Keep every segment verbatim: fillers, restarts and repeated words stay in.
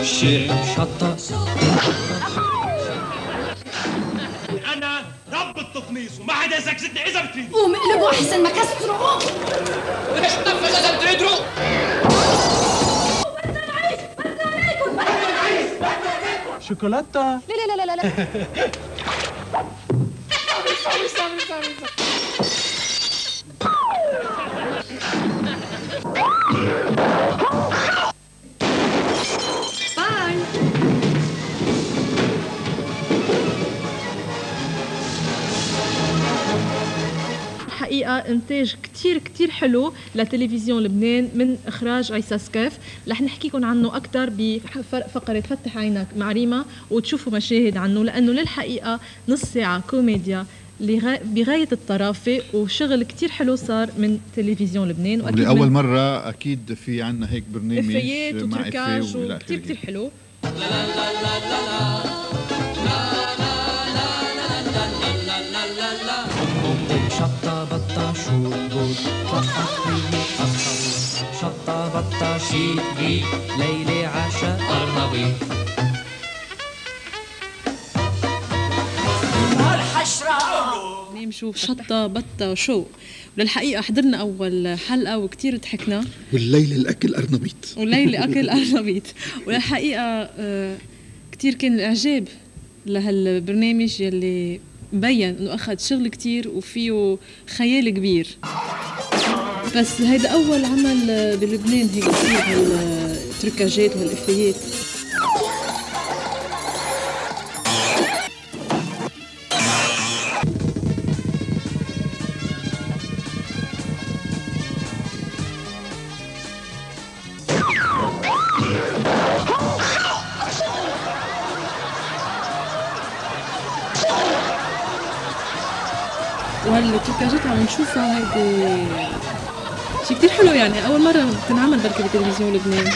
شطة. أنا رب التقميص وما حدا يزكزكني إذا بتريد. قوم اقلبوا أحسن ما كسروا. وليش تنفذ إذا بتقدروا؟ بدنا نعيش، بدنا ناكل، بدنا نعيش، بدنا ناكل. شوكولاتة. لا لا لا لا لا. سوري سوري سوري سوري. حقيقة إنتاج كتير كتير حلو لتلفزيون لبنان من إخراج عيسى سكاف. رح نحكيكم عنه أكتر بفقرة فتح عينك مع ريما وتشوفوا مشاهد عنه، لأنه للحقيقة نص ساعة كوميديا بغاية الطرافة وشغل كتير حلو صار من تلفزيون لبنان. ولأول مرة أكيد في عنا هيك برنامج إفيات وتركاج وكتير كتير حلو. شطة بطة شوت بوت طحطحي أخطبوط شطة بطة شيت بيت ليلي عشاء أرنبي نمشوا شطة بطة شو. وللحقيقة حضرنا أول حلقة وكتير ضحكنا. والليلة الأكل أرنبيط. والليلة أكل أرنبيط. وللحقيقة كتير كان الإعجاب لهالبرنامج يلي مبين انه اخذ شغل كتير وفيه خيال كبير. بس هيدا اول عمل بلبنان هيك كتير هالتركاجات وهالافيات. وهالتركاجات عم نشوفها هيدي شي كتير حلو، يعني أول مرة بتنعمل بركة بتلفزيون لبنان.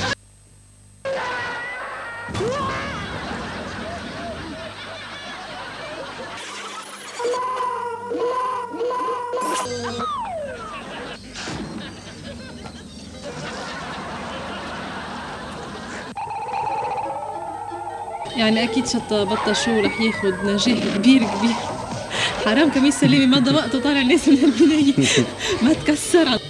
يعني أكيد شطة بطة شو رح ياخد نجاح كبير كبير. حرام كميس سليمي ما ضبقته طالع الناس من البناية ما تكسر.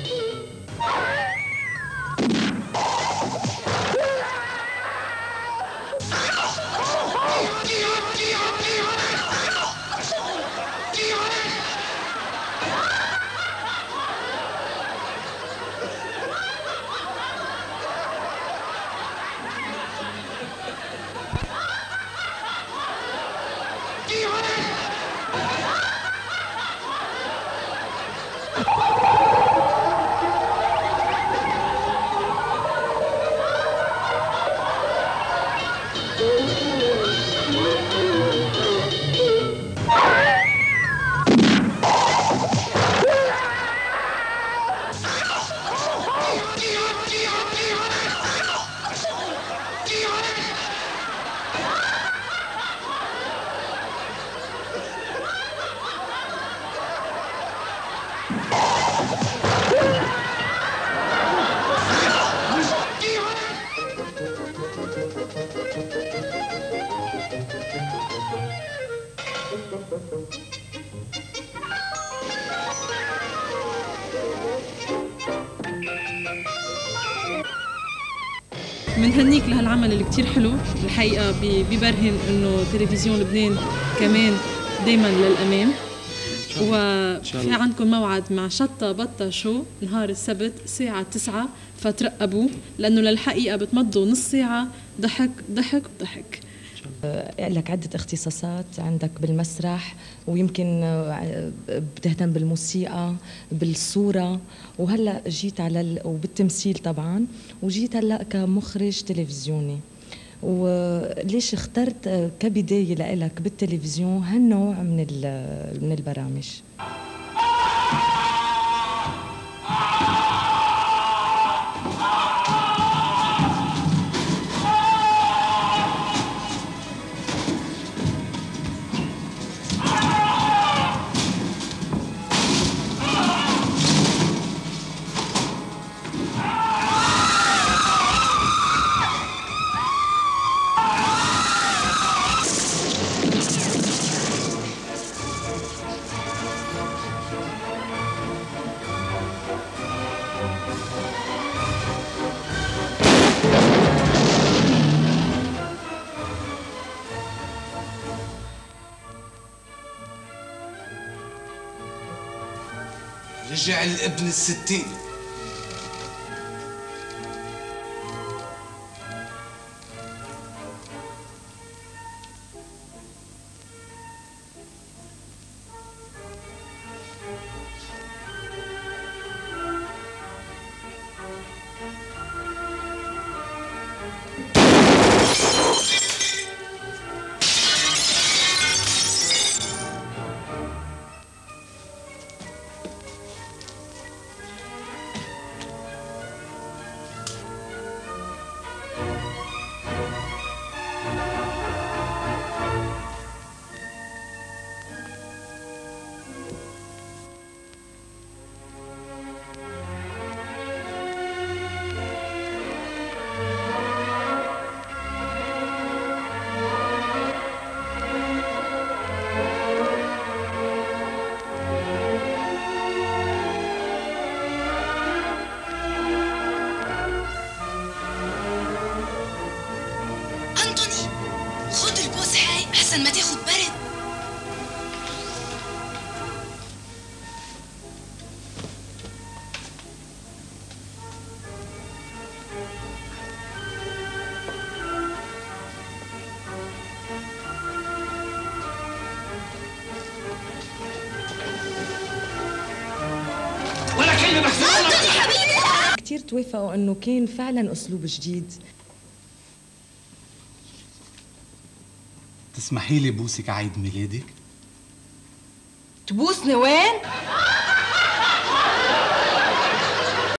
منهنيك لهالعمل اللي كتير حلو. الحقيقة بيبرهن انه تلفزيون لبنان كمان دايما للأمام. وفي عندكم موعد مع شطة بطة شو نهار السبت الساعة تسعة، فترقبوا لأنه للحقيقة بتمضوا نص ساعة ضحك ضحك ضحك. لك عدة اختصاصات عندك بالمسرح، ويمكن بتهتم بالموسيقى بالصورة، وهلأ جيت على ال... وبالتمثيل طبعا، وجيت هلأ كمخرج تلفزيوني. وليش اخترت كبداية لإلك بالتلفزيون هالنوع من من البرامج؟ رجع الابن الستين. أحسن ما تاخد برد. ولا كلمة محسوبة. كتير توافقوا إنه كان فعلا أسلوب جديد. تسمحي لي بوسك عيد ميلادك؟ تبوسني وين؟